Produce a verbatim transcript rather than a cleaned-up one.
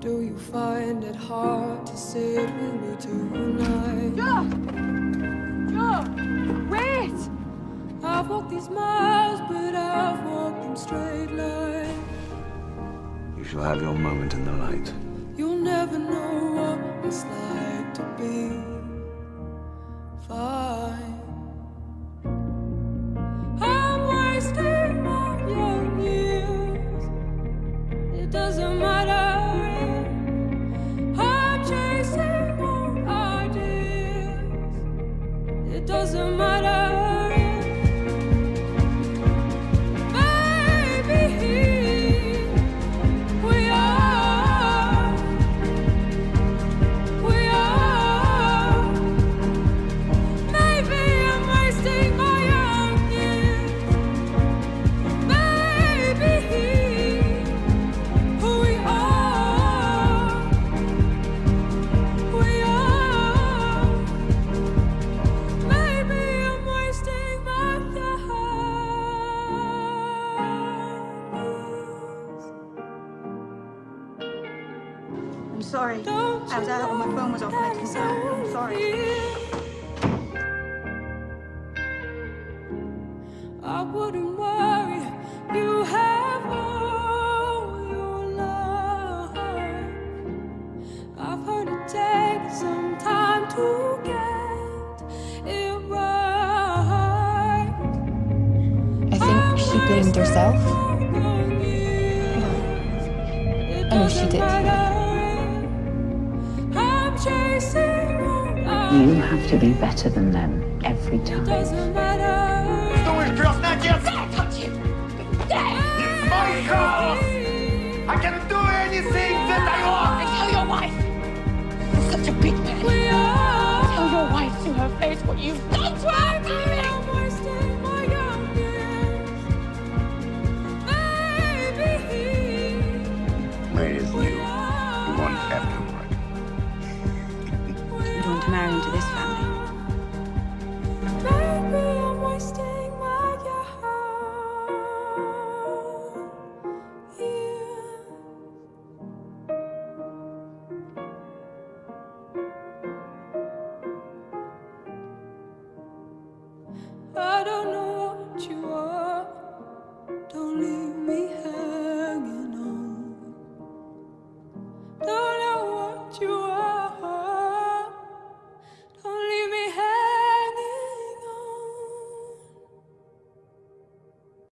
Do you find it hard to sit with me tonight? Joe! Joe! Wait! I've walked these miles, but I've walked in straight line. You shall have your moment in the light. You'll never know what it's like to be fine. I'm wasting my young years. It doesn't matter. I'm chasing more ideas. It doesn't matter. I'm sorry. I was out when my phone was off and I didn't know. I'm sorry. I wouldn't worry. You have all your life. I've heard it takes some time to get it right. I think she blamed herself. I know she did. You have to be better than them every time. Думаешь, крестный отец? Touch you! It's my house! I can do anything that I want! Tell your wife! You're such a big man. Tell your wife to her face what you've done to her, baby! Mary is new. You won't have to work. You don't want to marry into this family. Baby, I'm wasting my years. I don't know what you are. Don't leave me hanging on. Don't know what you are.